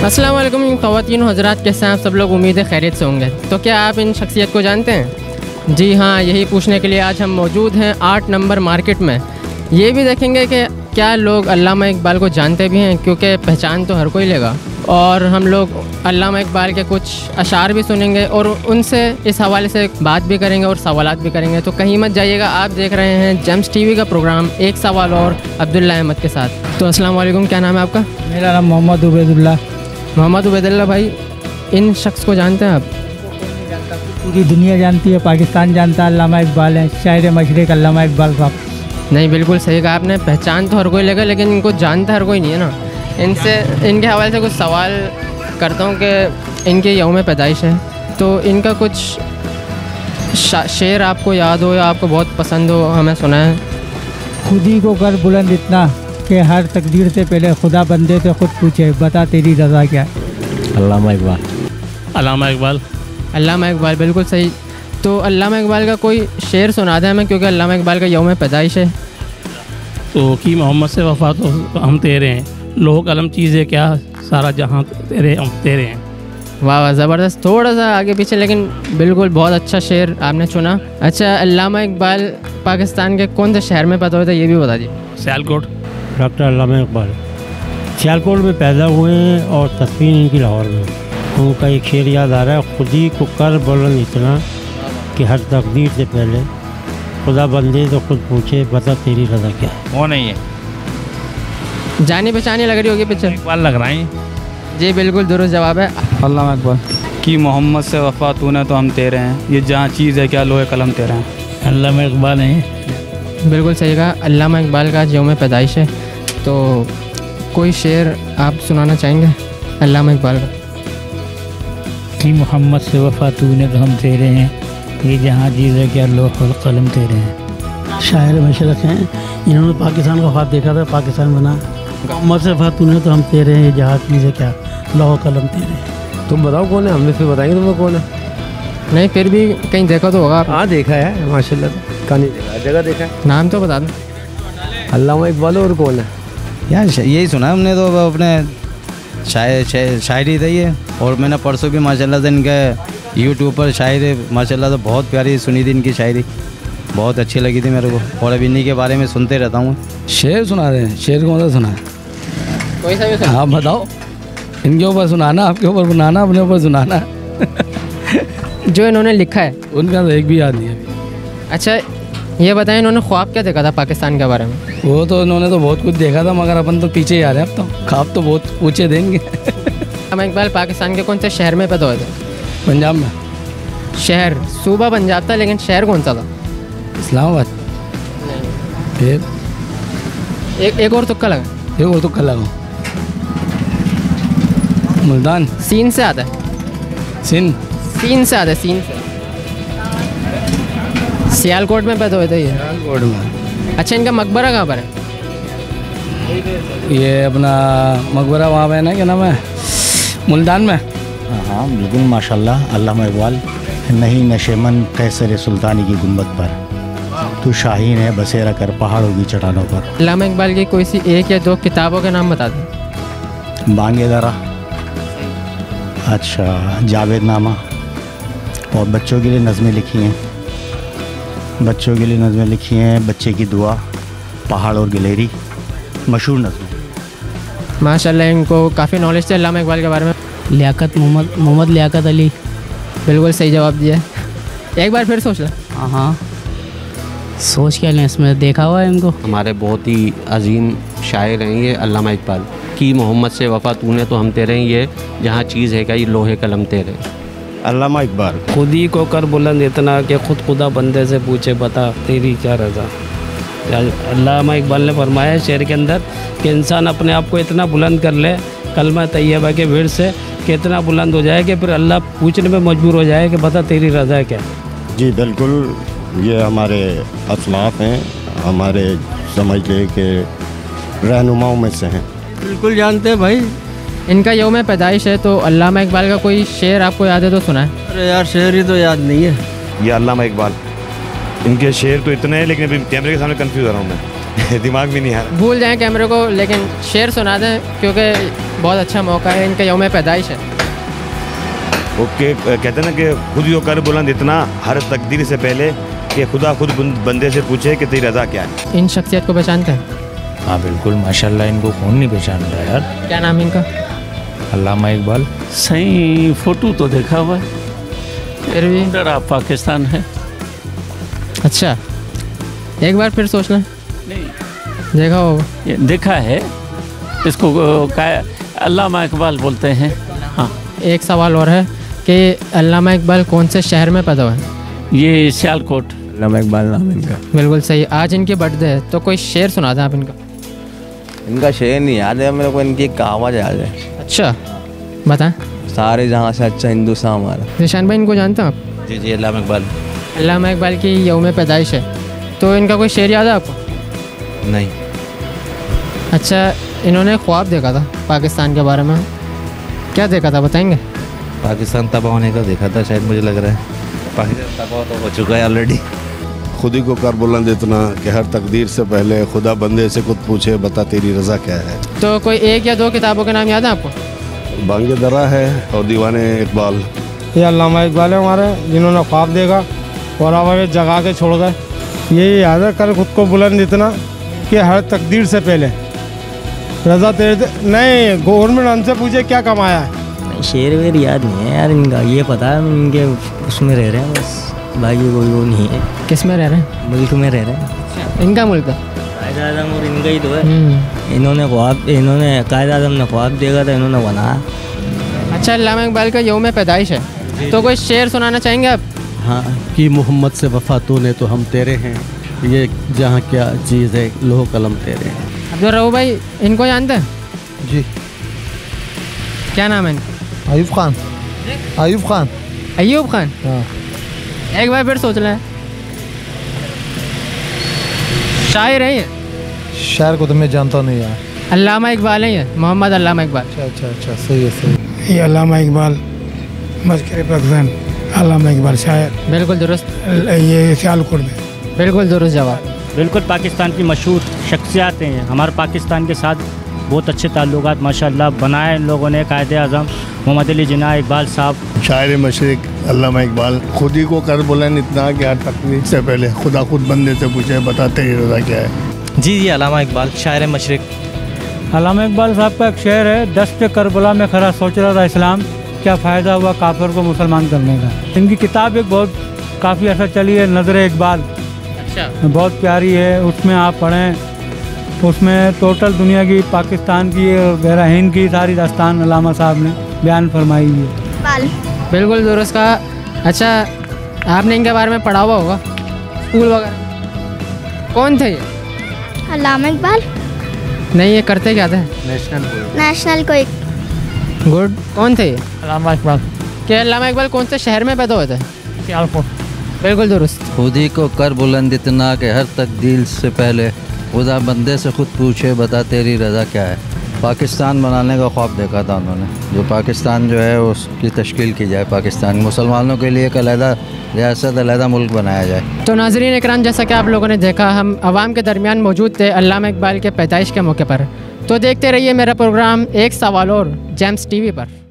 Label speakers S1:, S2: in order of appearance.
S1: अस्सलाम वालेकुम ख़वातीन हज़रात, कैसे हैं आप सब लोग। उम्मीद है खैरियत से होंगे। तो क्या आप इन शख्सियत को जानते हैं? जी हाँ, यही पूछने के लिए आज हम मौजूद हैं 8 नंबर मार्केट में। ये भी देखेंगे कि क्या लोग अल्लामा इकबाल को जानते भी हैं, क्योंकि पहचान तो हर कोई लेगा। और हम लोग अल्लामा इकबाल के कुछ अशार भी सुनेंगे और उनसे इस हवाले से बात भी करेंगे और सवालात भी करेंगे। तो कहीं मत जाइएगा, आप देख रहे हैं जेम्स टीवी का प्रोग्राम एक सवाल और अब्दुल्ला अहमद के साथ। तो अस्सलाम वालेकुम, क्या नाम है आपका?
S2: मेरा नाम मोहम्मद उबैदुल्लाह।
S1: मोहम्मद उबैदुल्लाह भाई, इन शख्स को जानते हैं आप?
S2: पूरी दुनिया जानती है, पाकिस्तान जानता है अल्लामा इकबाल है, शायर मशरिक़ अल्लामा इकबाल साहब।
S1: नहीं, बिल्कुल सही कहा आपने। पहचान तो हर कोई लेगा, लेकिन इनको जानता हर कोई नहीं है ना। इनके हवाले से कुछ सवाल करता हूँ कि इनके यौम पैदाइश है, तो इनका कुछ शेर आपको याद हो या आपको बहुत पसंद हो, हमें सुना है।
S2: खुदी को कर बुलंद इतना कि हर तकदीर से पहले खुदा बंदे से खुद पूछे, बता तेरी रज़ा क्या है।
S3: अल्लामा इकबाल।
S1: अल्लामा इकबाल। अल्लामा इकबाल, बिल्कुल सही। तो अल्लामा इकबाल का कोई शेर सुना दें हमें, क्योंकि अल्लामा इकबाल का यौम पैदाइश है।
S4: तो कि मोहम्मद से वफ़ा तो हम तेरे हैं, लोह कलम चीज़ है क्या, सारा जहाँ तेरे हम तेरे हैं।
S1: वाह वाह, ज़बरदस्त। थोड़ा सा आगे पीछे, लेकिन बिल्कुल बहुत अच्छा शेर आपने चुना। अच्छा, अल्लामा इकबाल पाकिस्तान के कौन से शहर में पैदा हुए थे, ये भी बता दीजिए।
S4: सियालकोट।
S3: डॉक्टर अल्लामा इकबाल सियालकोट में पैदा हुए हैं और तस्वीर इनकी लाहौर में। उनका एक शेर याद आ रहा है, खुदी को कर बुलंद इतना कि हर तकदीर से पहले खुदा बंदे तो खुद पूछे, बता तेरी रज़ा क्या है।
S5: वो नहीं है,
S1: जानी पहचानी लग रही होगी पिक्चर।
S5: इकबाल लग रहा है
S1: जी बिल्कुल दुरुस्त जवाब है।
S6: अल्लामा इकबाल कि मोहम्मद से वफ़ा तूने तो हम तेरे हैं, ये जहाँ चीज़ है क्या लोहे कलम तेरे हैं।
S4: अल्लामा इकबाल हैं।
S1: बिल्कुल सही कहा। अल्लामा इकबाल का यौम पैदाइश है, तो कोई शेर आप सुनाना चाहेंगे अल्लामा इकबाल का?
S2: कि मोहम्मद से वफ़ा तूने तो हम तेरे हैं, ये जहाँ चीज़ है क्या लोह कलम तेरे हैं।
S7: शायर मशरक़ हैं, इन्होंने पाकिस्तान का ख्वाब देखा था, पाकिस्तान बना। मोहम्मद से वफ़ा तूने तो हम तेरे हैं, ये जहाँ चीज़ है क्या लोह कलम तेरे हैं।
S3: तुम बताओ कौन है, हमें फिर बताएंगे तुम्हें कौन है।
S1: नहीं, फिर भी कहीं देखा तो होगा।
S3: हाँ देखा है माशाल्लाह, कहीं देखा, जगह देखा है।
S1: नाम तो बता दो।
S3: अल्लामा इकबाल और कौन है
S8: यार? यही सुना हमने तो अपने शायरी थी ये। और मैंने परसों भी माशाल्लाह से इनके यूट्यूब पर शायरी माशाल्लाह से बहुत प्यारी सुनी थी, इनकी शायरी बहुत अच्छी लगी थी मेरे को। और अब इन्हीं के बारे में सुनते रहता हूँ।
S3: शेर सुना रहे हैं, शेर कौन सा सुना है?
S1: कोई सा भी सुना।
S3: आप बताओ, इनके ऊपर सुनाना, आपके ऊपर बनाना, अपने ऊपर सुनाना।
S1: जो इन्होंने लिखा है
S3: उनका तो एक भी याद नहीं है।
S1: अच्छा, ये बताएं इन्होंने ख्वाब क्या देखा था पाकिस्तान के बारे में?
S3: वो तो इन्होंने तो बहुत कुछ देखा था, मगर अपन तो पीछे ही आ रहे हैं। अब तो ख्वाब तो बहुत ऊँचे देंगे।
S1: अल्लामा इकबाल पाकिस्तान के कौन से शहर में पैदा हुए थे?
S3: पंजाब में।
S1: शहर सूबा पंजाब था, लेकिन शहर कौन सा था?
S3: इस्लामाबाद। फिर
S1: एक और तुक्का लगा।
S3: ये वो तो कल लगा, मुल्तान।
S1: सीन से आता है।
S3: सिंध।
S1: सीन से आता है, सीन से। सियालकोट में पैदा हुए थे ये।
S3: सियालकोट में।
S1: अच्छा, इनका मकबरा कहाँ पर है?
S3: ये अपना मकबरा वहाँ पे है ना, क्या नाम है, मुल्तान में।
S9: हाँ बिल्कुल माशाल्लाह। अल्लामा इकबाल नहीं नशेमन कैसर सुल्तानी की गुंबद पर, तू शाहीन है बसेरा कर पहाड़ों की चट्टानों पर।
S1: अल्लामा इकबाल की कोई सी एक या दो किताबों के नाम बता दें।
S9: बांगे दरा, अच्छा जावेद नामा, और बच्चों के लिए नज़में लिखी हैं, बच्चों के लिए नज़में लिखी हैं, बच्चे की दुआ, पहाड़ और गिलेरी, मशहूर नज़में।
S1: माशाल्लाह, इनको काफ़ी नॉलेज थी अल्लामा इकबाल के बारे में।
S7: लियाकत मोहम्मद लियाकत अली।
S1: बिल्कुल सही जवाब दिया। एक बार फिर सोच लो।
S7: हाँ, सोच क्या लें, इसमें देखा हुआ है इनको।
S10: हमारे बहुत ही अजीम शायर हैं ये अल्लामा इकबाल। कि मोहम्मद से वफ़ा तूने तो हम तेरे हैं, ये जहाँ चीज़ है क्या ये लोहे कलम तेरे।
S9: अल्लामा इकबाल।
S4: खुदी को कर बुलंद इतना कि खुद खुदा बंदे से पूछे, बता तेरी क्या रज़ा। अल्लामा इकबाल ने फरमाया है शेर के अंदर कि इंसान अपने आप को इतना बुलंद कर ले कलमा तैयबा के भीड़ से कि इतना बुलंद हो जाए कि फिर अल्लाह पूछने में मजबूर हो जाए कि बता तेरी रज़ा क्या।
S9: जी बिल्कुल, ये हमारे असलाफ हैं, हमारे समझ ले के रहनुमाओं में से हैं।
S3: बिल्कुल जानते हैं भाई।
S1: इनका यौम पैदाइश है, तो अल्लामा इकबाल का कोई शेर आपको याद है तो सुना है।
S3: अरे यार, शेर ही तो याद नहीं है।
S11: ये अल्लामा इकबाल, इनके शेर तो इतने हैं, लेकिन अभी कैमरे के सामने कंफ्यूज हो रहा हूँ मैं।
S5: दिमाग में नहीं आ रहा।
S1: भूल जाएं कैमरे को, लेकिन शेर सुना दें क्योंकि बहुत अच्छा मौका है, इनका यौम पैदाइश है।
S5: ओके, कहते हैं ना कि खुद यो कर बुलंद इतना हर तकदीर से पहले कि खुदा खुद बंदे से पूछे कि तेरी रज़ा क्या है।
S1: इन शख्सियत को पहचानते हैं?
S2: हाँ बिल्कुल, माशाल्लाह, इनको कौन नहीं पहचान रहा यार।
S1: क्या नाम है इनका?
S2: अल्लामा इकबाल।
S11: सही फोटो तो देखा हुआ है,
S1: फिर भी
S11: आप पाकिस्तान है।
S1: अच्छा, एक बार फिर सोचना।
S11: नहीं
S1: देखा होगा।
S11: देखा है इसको, अल्लामा इकबाल बोलते हैं। हाँ,
S1: एक सवाल और है कि अल्लामा इकबाल कौन से शहर में पैदा हुआ है?
S11: ये सियालकोट।
S12: अल्लामा इकबाल नाम है इनका।
S1: बिल्कुल सही। आज इनकी बर्थडे है, तो कोई शेर सुना दें आप इनका।
S12: इनका शेर नहीं याद है मेरे को, इनकी एक कहावत याद है।
S1: अच्छा बताएं।
S12: सारे जहाँ से अच्छा हिंदुस्तान हमारा।
S1: निशान भाई, इनको जानते हैं आप?
S8: जी जी, अल्लामा इकबाल।
S1: अल्लामा इकबाल की यौम पैदाइश है, तो इनका कोई शेर याद है आपको?
S8: नहीं।
S1: अच्छा, इन्होंने ख्वाब देखा था पाकिस्तान के बारे में, क्या देखा था बताएंगे?
S8: पाकिस्तान तबाह होने का देखा था शायद, मुझे लग रहा है। पाकिस्तान तबाह तो हो चुका है ऑलरेडी।
S13: खुद ही को कर बुलंद इतना कि हर तकदीर से पहले खुदा बंदे से खुद पूछे बता तेरी रज़ा क्या है।
S1: तो कोई एक या दो किताबों के नाम याद है आपको?
S13: बांगे दरा है और दीवाने इकबाल।
S14: ये अल्लामा इकबाल है हमारे, जिन्होंने ख्वाब देखा और हमें जगा के छोड़ गए। ये याद है कर खुद को बुलंद इतना कि हर तकदीर से पहले रज़ा तेरे नहीं, गवर्नमेंट हमसे पूछे क्या कमाया है।
S15: शेर वेर याद नहीं है यार इनका, ये पता है इनके उसमें रह रहे हैं बस, बाकी कोई वो नहीं है।
S1: किस में रह रहे हैं?
S15: मुल्क में रह रहे हैं।
S1: इनका मुल्क है
S15: कायद आज़म, और इनका ही तो है। इन्होंने कायद आज़म ने ख्वाब देखा था, इन्होंने बनाया।
S1: अच्छा, अल्लामा इकबाल का यौम पैदाइश है, तो कोई शेर सुनाना चाहेंगे आप?
S7: हाँ, कि मोहम्मद से वफा तूने तो हम तेरे हैं, ये जहाँ क्या चीज़ है लोह कलम तेरे हैं।
S1: अब्दुल रऊफ भाई, इनको जानते हैं?
S16: जी।
S1: क्या नाम है इनका?
S16: अयूब खान। अयूब खान।
S1: अयूब खान।
S16: हाँ।
S1: एक बार फिर सोच लें। शायर है ये?
S16: शायर को तो मैं जानता नहीं यार।
S1: अल्लामा इकबाल है ये, मोहम्मद अल्लामा इकबाल।
S16: अच्छा, सही है सही।
S14: ये अल्लामा इकबाल मस्कर पाकिस्तान, अल्लामा इकबाल शायर।
S1: बिल्कुल दुरुस्त।
S14: ये सियालकोट में।
S1: बिल्कुल दुरुस्त जवाब।
S2: बिल्कुल, पाकिस्तान की मशहूर शख्सियात हैं, हमारे पाकिस्तान के साथ बहुत अच्छे ताल्लुकात माशाल्लाह बनाए इन लोगों ने। कायद आज़म मोहम्मद अली जिन्ना इकबाल साहब।
S13: शायर मशरिक अल्लामा इकबाल। खुद ही को कर बुलंद इतना कि हर तकदीर से पहले खुदा खुद बंदे से पूछे बता तेरी रज़ा क्या है।
S17: जी, अल्लामा इकबाल शायर मशरिक।
S2: अल्लामा इकबाल साहब का एक शेर है, दस्त करबला में खरा सोच रहा था इस्लाम, क्या फ़ायदा हुआ काफिर को मुसलमान करने का। इनकी किताब एक बहुत काफ़ी अर्सा चली है, नज़र इकबाल।
S1: अच्छा।
S2: बहुत प्यारी है, उसमें आप पढ़ें, उसमें टोटल दुनिया की, पाकिस्तान की और हिंद की सारी दास्तान अल्लामा साहब ने बयान फरमाई है।
S1: बिल्कुल दुरुस्त कहा। अच्छा, आपने इनके बारे में पढ़ा हुआ होगा स्कूल वगैरह। कौन थे ये?
S18: अल्लामा इकबाल।
S1: नहीं, ये करते क्या थे?
S18: नेशनल कोई।
S1: गुड। कौन थे ये?
S14: अल्लामा इकबाल।
S1: क्या अल्लामा इकबाल कौन से शहर में पैदा हुए थे?
S14: सियालकोट।
S1: बिल्कुल दुरुस्त।
S8: खुद ही को कर बुलंद इतना कि हर तकदीर से पहले खुदा बंदे से खुद पूछे बता तेरी रज़ा क्या है। पाकिस्तान बनाने का ख्वाब देखा था उन्होंने, जो पाकिस्तान जो है उसकी तश्कील की जाए, पाकिस्तान मुसलमानों के लिए एक अलहदा रियासत, अलहदा मुल्क बनाया जाए।
S1: तो नाज़रीन इकराम, जैसा कि आप लोगों ने देखा, हम आवाम के दरमियान मौजूद थे अल्लामा इकबाल के पैदाइश के मौके पर। तो देखते रहिए मेरा प्रोग्राम एक सवाल और जेम्स टीवी पर।